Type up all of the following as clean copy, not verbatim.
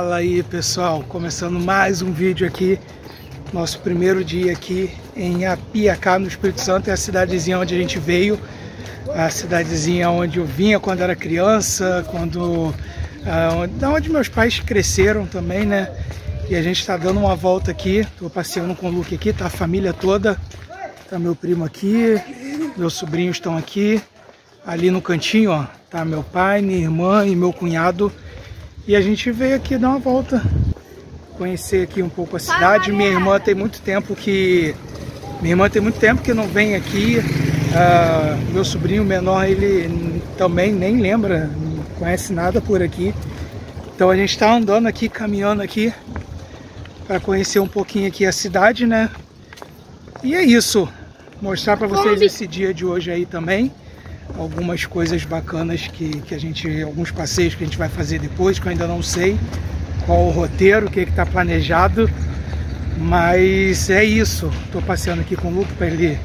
Fala aí, pessoal, começando mais um vídeo aqui, nosso primeiro dia aqui em Apiacá, no Espírito Santo. É a cidadezinha onde a gente veio, a cidadezinha onde eu vinha quando era criança, onde meus pais cresceram também, né? E a gente está dando uma volta aqui, tô passeando com o Luke aqui, tá a família toda, tá meu primo aqui, meus sobrinhos estão aqui, ali no cantinho, ó, tá meu pai, minha irmã e meu cunhado. E a gente veio aqui dar uma volta, conhecer aqui um pouco a cidade. Minha irmã tem muito tempo que não vem aqui. Meu sobrinho menor, ele também nem lembra, não conhece nada por aqui. Então a gente está andando aqui, caminhando aqui, para conhecer um pouquinho aqui a cidade, né? E é isso, mostrar para vocês esse dia de hoje aí também. Algumas coisas bacanas alguns passeios que a gente vai fazer depois, que eu ainda não sei qual o roteiro, o que está planejado, mas é isso. Estou passeando aqui com o Luke para ele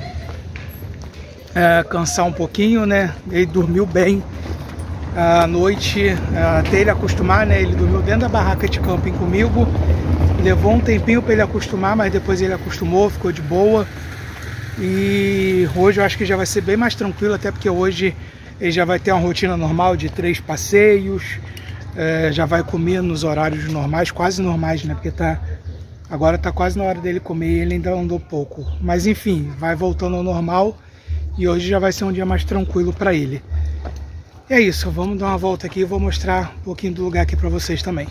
cansar um pouquinho, né? Ele dormiu bem à noite, até ele acostumar, né? Ele dormiu dentro da barraca de camping comigo, levou um tempinho para ele acostumar, mas depois ele acostumou, ficou de boa. E hoje eu acho que já vai ser bem mais tranquilo, até porque hoje ele já vai ter uma rotina normal de 3 passeios, já vai comer nos horários normais, quase normais, né? Porque agora tá quase na hora dele comer e ele ainda andou pouco. Mas enfim, vai voltando ao normal e hoje já vai ser um dia mais tranquilo para ele. E é isso, vamos dar uma volta aqui e vou mostrar um pouquinho do lugar aqui para vocês também.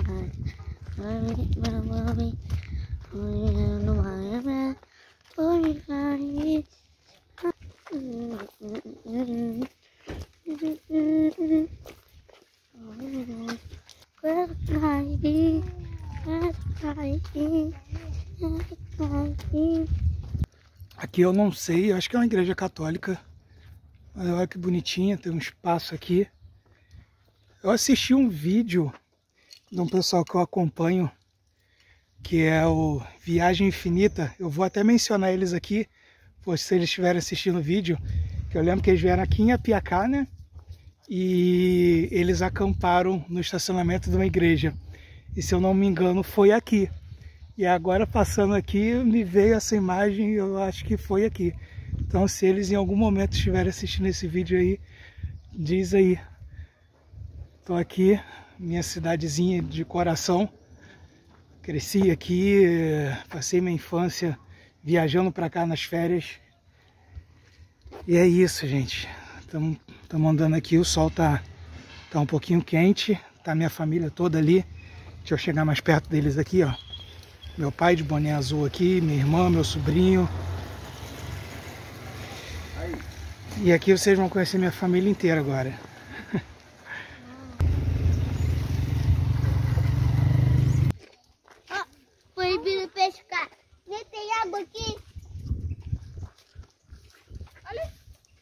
Aqui eu não sei, acho que é uma igreja católica. Olha que bonitinha, tem um espaço aqui. Eu assisti um vídeo de um pessoal que eu acompanho, que é o Viagem Infinita. Eu vou até mencionar eles aqui, se eles estiverem assistindo o vídeo, que eu lembro que eles vieram aqui em Apiacá, né? E eles acamparam no estacionamento de uma igreja. E se eu não me engano, foi aqui. E agora passando aqui, me veio essa imagem, eu acho que foi aqui. Então se eles em algum momento estiverem assistindo esse vídeo aí, diz aí. Tô aqui, minha cidadezinha de coração. Cresci aqui, passei minha infância viajando para cá nas férias. E é isso, gente. Estamos andando aqui, o sol tá um pouquinho quente. Tá minha família toda ali. Deixa eu chegar mais perto deles aqui, ó. Meu pai de boné azul aqui, minha irmã, meu sobrinho. E aqui vocês vão conhecer minha família inteira agora. Proibido pescar. Nem tem água aqui. Olha.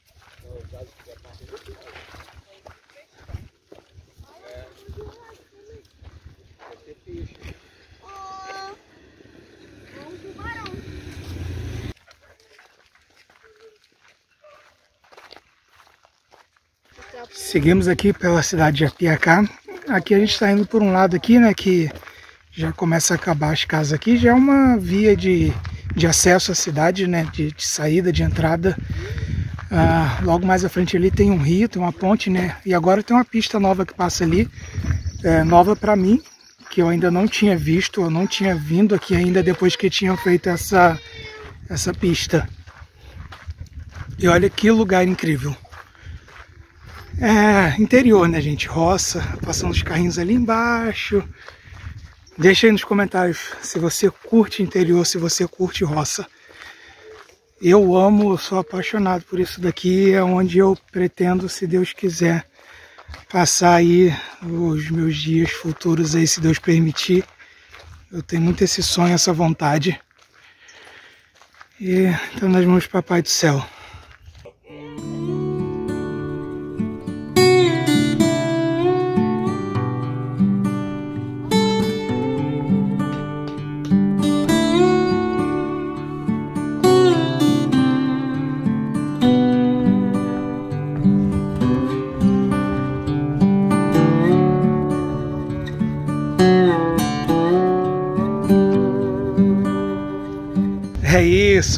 Seguimos aqui pela cidade de Apiacá. Aqui a gente está indo por um lado aqui, né, que já começa a acabar as casas aqui. Já é uma via de acesso à cidade, né, de saída, de entrada. Logo mais à frente ali tem um rio, tem uma ponte, né, e agora tem uma pista nova que passa ali, nova para mim, que eu ainda não tinha visto, eu não tinha vindo aqui ainda depois que tinham feito essa pista. E olha que lugar incrível. Interior, né, gente? Roça, passando os carrinhos ali embaixo. Deixa aí nos comentários se você curte interior, se você curte roça. Eu amo, eu sou apaixonado por isso daqui. É onde eu pretendo, se Deus quiser, passar aí os meus dias futuros aí, se Deus permitir. Eu tenho muito esse sonho, essa vontade. E então nas mãos do Papai do Céu.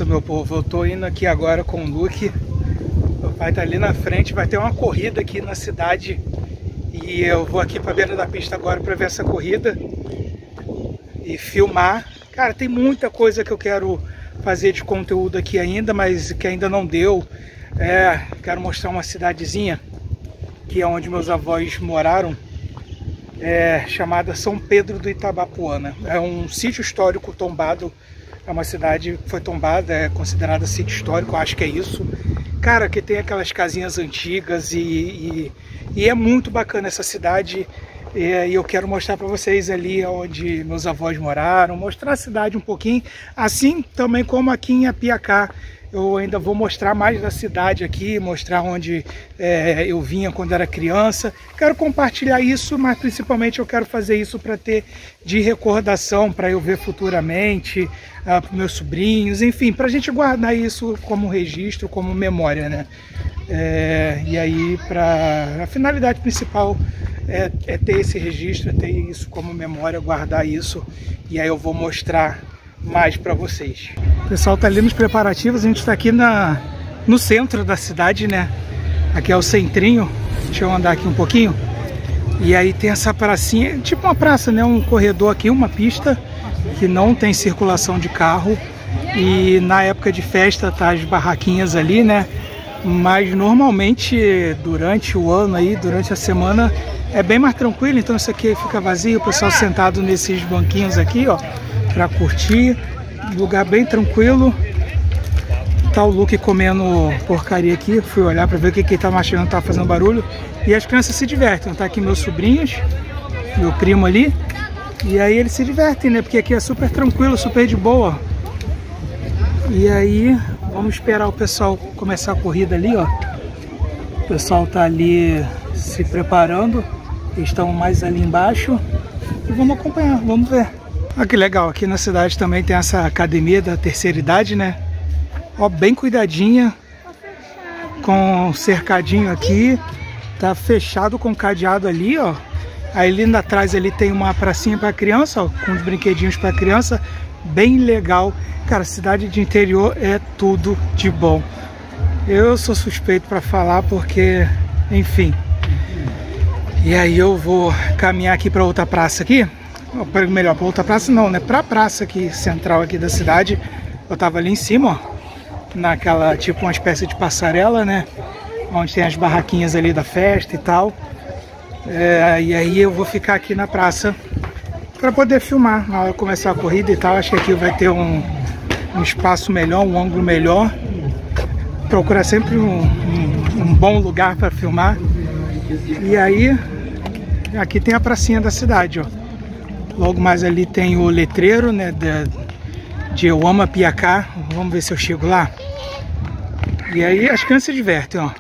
isso, meu povo. Eu tô indo aqui agora com o Luke. Meu pai tá ali na frente. Vai ter uma corrida aqui na cidade. E eu vou aqui pra beira da pista agora pra ver essa corrida e filmar. Cara, tem muita coisa que eu quero fazer de conteúdo aqui ainda, mas que ainda não deu. Quero mostrar uma cidadezinha que é onde meus avós moraram, chamada São Pedro do Itabapoana. É um sítio histórico tombado, é uma cidade que foi tombada, é considerada sítio histórico, acho que é isso. Cara, que tem aquelas casinhas antigas e é muito bacana essa cidade. E eu quero mostrar para vocês ali onde meus avós moraram, mostrar a cidade um pouquinho, assim também como aqui em Apiacá. Eu ainda vou mostrar mais da cidade aqui, mostrar onde eu vinha quando era criança. Quero compartilhar isso, mas principalmente eu quero fazer isso para ter de recordação, para eu ver futuramente, para meus sobrinhos, enfim, para a gente guardar isso como registro, como memória, né? E aí, a finalidade principal é ter esse registro, é ter isso como memória, guardar isso, e aí eu vou mostrar mais para vocês. O pessoal tá ali nos preparativos, a gente tá aqui no centro da cidade, né? Aqui é o centrinho, deixa eu andar aqui um pouquinho. E aí tem essa pracinha, tipo uma praça, né? Um corredor aqui, uma pista que não tem circulação de carro. E na época de festa tá as barraquinhas ali, né? Mas normalmente durante o ano aí, durante a semana, é bem mais tranquilo. Então isso aqui fica vazio, o pessoal sentado nesses banquinhos aqui, ó, pra curtir, lugar bem tranquilo. Tá o Luke comendo porcaria aqui, fui olhar pra ver o que ele tá machando, tá fazendo barulho. E as crianças se divertem, tá aqui meus sobrinhos, meu primo ali. E aí eles se divertem, né, porque aqui é super tranquilo, super de boa. E aí, vamos esperar o pessoal começar a corrida ali, ó. O pessoal tá ali se preparando, eles estão mais ali embaixo. E vamos acompanhar, vamos ver. Olha que legal, aqui na cidade também tem essa academia da terceira idade, né? Ó, bem cuidadinha, com um cercadinho aqui, tá fechado com cadeado ali, ó. Aí ali atrás ali tem uma pracinha para criança, ó, com os brinquedinhos para criança, bem legal. Cara, cidade de interior é tudo de bom. Eu sou suspeito para falar porque, enfim. E aí eu vou caminhar aqui para outra praça aqui. Melhor, para outra praça não, né? Para a praça aqui, central aqui da cidade. Eu tava ali em cima, ó, naquela, tipo uma espécie de passarela, né? Onde tem as barraquinhas ali da festa e tal. E aí eu vou ficar aqui na praça para poder filmar na hora de começar a corrida e tal. Acho que aqui vai ter um espaço melhor, um ângulo melhor. Procurar sempre um bom lugar para filmar. E aí, aqui tem a pracinha da cidade, ó. Logo mais ali tem o letreiro, né, de Eu Amo Apiacá. Vamos ver se eu chego lá. E aí as crianças se divertem, ó.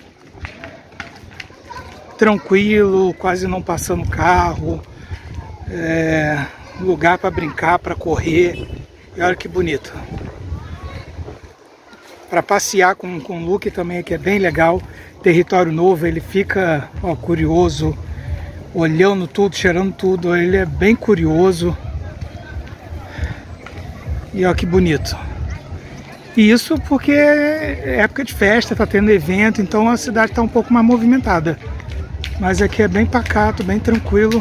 Tranquilo, quase não passando carro. Lugar para brincar, para correr. E olha que bonito. Para passear com o Luke também, que é bem legal. Território novo, ele fica, ó, curioso, olhando tudo, cheirando tudo. Ele é bem curioso. E ó que bonito. E isso porque é época de festa, tá tendo evento, então a cidade tá um pouco mais movimentada. Mas aqui é bem pacato, bem tranquilo.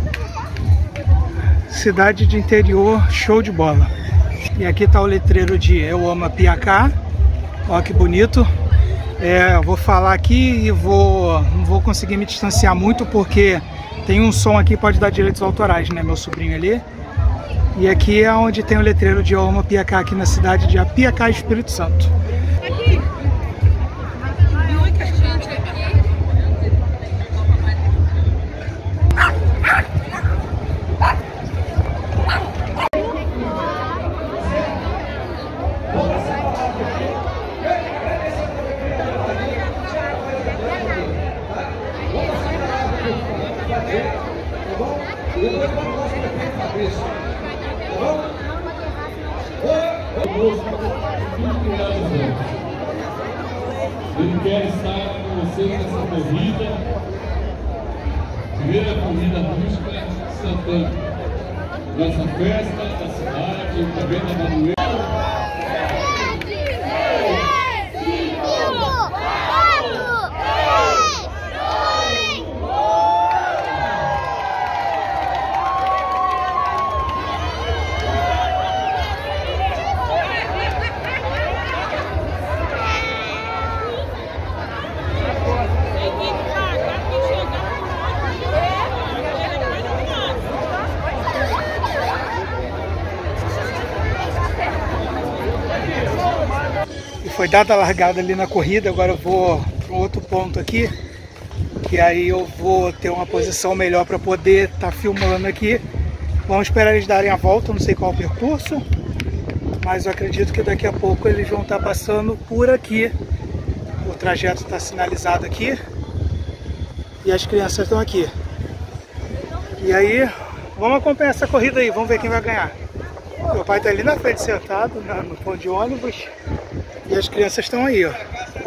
Cidade de interior, show de bola. E aqui tá o letreiro de Eu Amo Apiacá. Ó que bonito. Eu vou falar aqui e não vou conseguir me distanciar muito porque tem um som aqui que pode dar direitos autorais, né? Meu sobrinho ali. E aqui é onde tem o letreiro de Eu Amo Apiacá, aqui na cidade de Apiacá, Espírito Santo. Aqui. Ele quer estar com vocês nessa corrida, primeira corrida rústica Santana, nossa festa da cidade, também da Manuel. Foi dada a largada ali na corrida, agora eu vou para um outro ponto aqui, que aí eu vou ter uma posição melhor para poder estar filmando aqui. Vamos esperar eles darem a volta, não sei qual é o percurso, mas eu acredito que daqui a pouco eles vão estar passando por aqui. O trajeto está sinalizado aqui e as crianças estão aqui. E aí, vamos acompanhar essa corrida aí, vamos ver quem vai ganhar. Meu pai está ali na frente sentado, no ponto de ônibus, e as crianças estão aí, ó.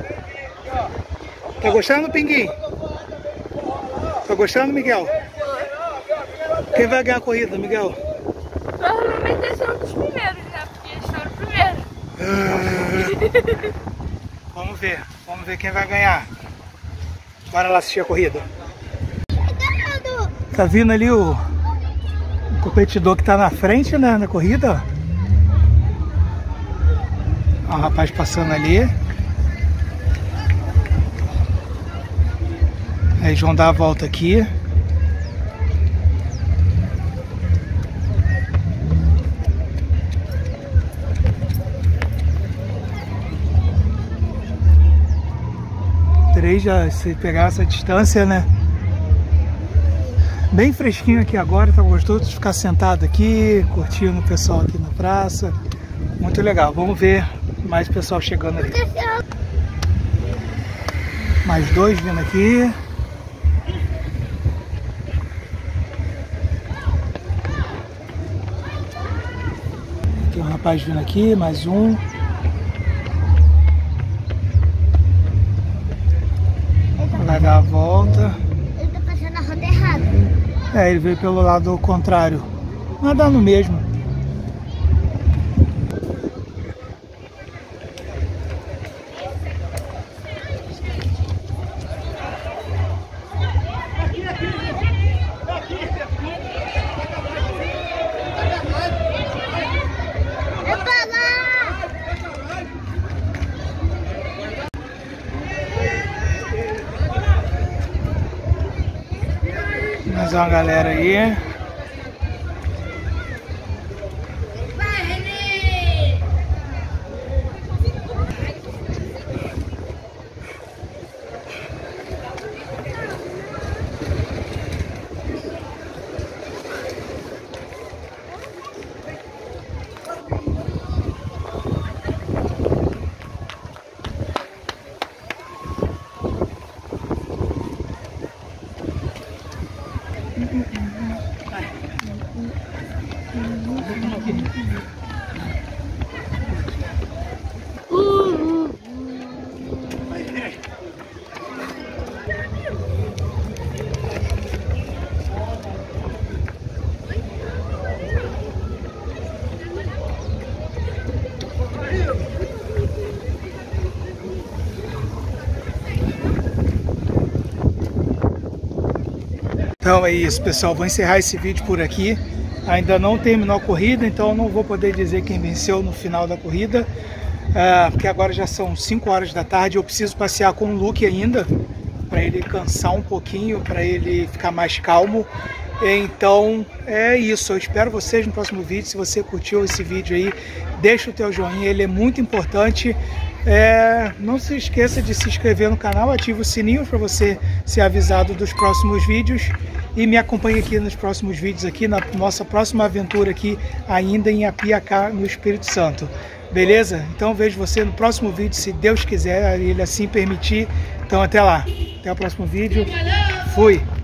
Tá gostando, Pinguim? Tá gostando, Miguel? Quem vai ganhar a corrida, Miguel? Provavelmente eles são os primeiros, né? Porque eles foram primeiro. Vamos ver quem vai ganhar. Bora lá assistir a corrida. Tá vindo ali o competidor que tá na frente, né, na corrida. Ó, o rapaz passando ali. Aí eles vão dar a volta aqui. Já se pegar essa distância, né? Bem fresquinho aqui agora, tá gostoso de ficar sentado aqui, curtindo o pessoal aqui na praça. Muito legal. Vamos ver mais pessoal chegando ali. Mais dois vindo aqui. Tem um rapaz vindo aqui, mais um. Vai dar a volta. Ele tá passando a roda errada. É, ele veio pelo lado contrário. Vai dar no mesmo. Mais uma galera aí. Então é isso, pessoal, vou encerrar esse vídeo por aqui. Ainda não terminou a corrida, então eu não vou poder dizer quem venceu no final da corrida, porque agora já são 5 horas da tarde. Eu preciso passear com o Luke ainda, para ele cansar um pouquinho, para ele ficar mais calmo. Então é isso, eu espero vocês no próximo vídeo. Se você curtiu esse vídeo aí, deixa o teu joinha, ele é muito importante. Não se esqueça de se inscrever no canal, ative o sininho para você ser avisado dos próximos vídeos e me acompanhe aqui nos próximos vídeos, aqui na nossa próxima aventura aqui ainda em Apiacá, no Espírito Santo. Beleza? Então vejo você no próximo vídeo, se Deus quiser, ele assim permitir. Então até lá, até o próximo vídeo. Fui!